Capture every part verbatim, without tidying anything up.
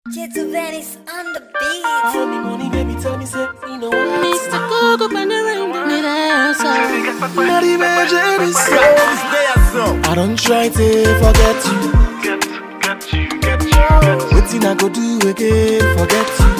Get to Venice on the beat. Tell me money, baby, tell me say, you know what? Mister Coco Panorama, me dance. Not even jealous. I don't try to forget you. Get, get you, get you, get you. Waiting I go do again, forget you.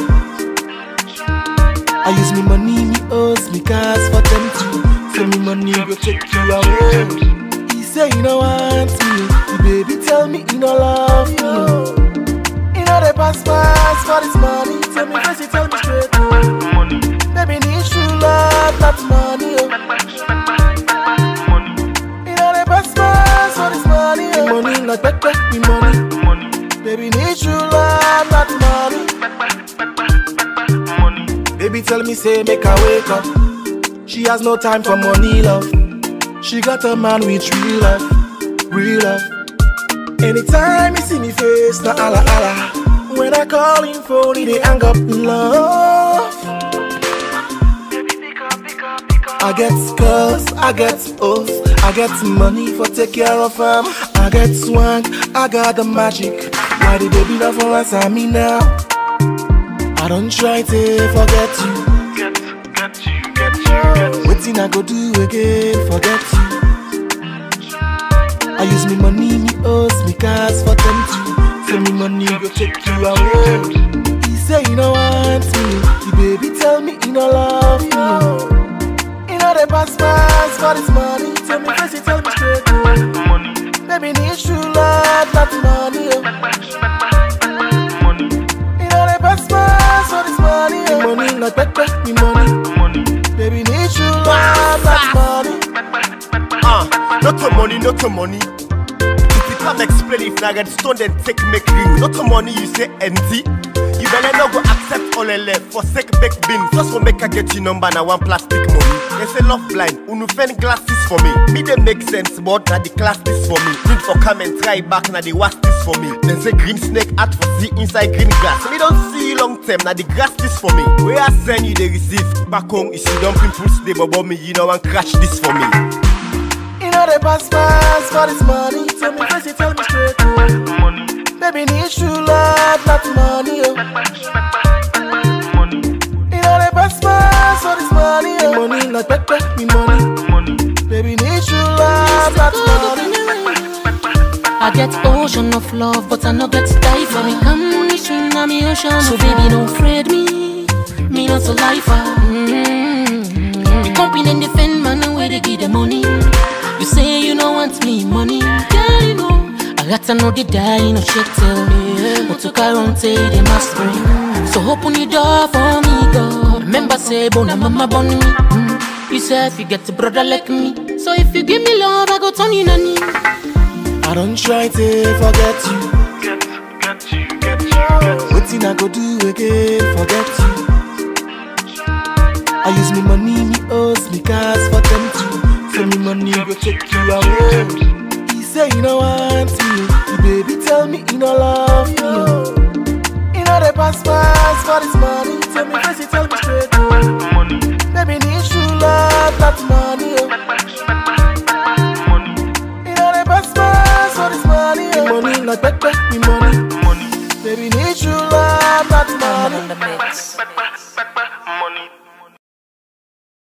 I use me money, me owes me cars for them too. Tell me money go take you away. He say you don't want me, baby tell me you don't love me. You know the pass pass for this money. Tell me first, you tell me straight. Money, Baby need true love, not money. Oh. money, You know the pass pass for this money. Oh. Money not back back me money. money, Baby need true love, not money. money. Baby tell me say make her wake up. She has no time for money love. She got a man with real love, real love. Anytime you see me face, na ala ala. When I call him phone, he dey hang up love. I get scars, I get O's, I get money for take care of them. I get swag, I got the magic. Why the baby not for answer me now? I don't try to forget you. Get, get you, get you, get you. Waiting I go do again, forget you. I use me money, me owes me cars for them too. Tell me money go take you away. He say you don't want me, the baby tell me you don't love me. You know the pass pass for this money. Tell me first, you tell me straight. Money, Baby need true love, not money. Oh. money, You know the pass pass for this money. Oh. Money not back back me money. money. Baby need true love, not money. Ah, not to money, not to money. If you can't explain if I get stone then take make ring. Not to money you say empty. You better not go accept all the left for sake baked beans. Just for make I get your number now one plastic money. They say love blind, unu fen glasses for me. Me they make sense, but now the class this for me. Need for come and try back now the watch this for me. Then say green snake out for see inside green grass. Me don't see long term now the grass this for me. Where I send you they receive back home. If you don't impulse they bubble me, you know and crash this for me. You know the pass pass for this money. Tell me first, you tell me straight. Money, Baby need true love, not money. Oh. money, You know the pass pass for this money. Oh. Money not back back me money. money. Baby need true love, not money. I get ocean of love, but I no get die for me. Come me swim na me ocean. So baby don't afraid me, me not so life. Mm-hmm. Me company and defend man and where they give the money. You say you don't want me money, yeah you know. I got to know the die, no shit tell me. But to car on say they must bring. So open the door for me, God. Remember say bona mama born me. Mm. You say if you get a brother like me. So if you give me love, I go turn you nanny. I don't try to forget you. Get, get you, get you, get you. Waiting I go do again, forget you. I use me money, me owes me cars for them too. Tell me money go take you away. He say you don't want me, the baby tell me you don't love me. You know the pass pass for this money. Tell me first, you tell me straight.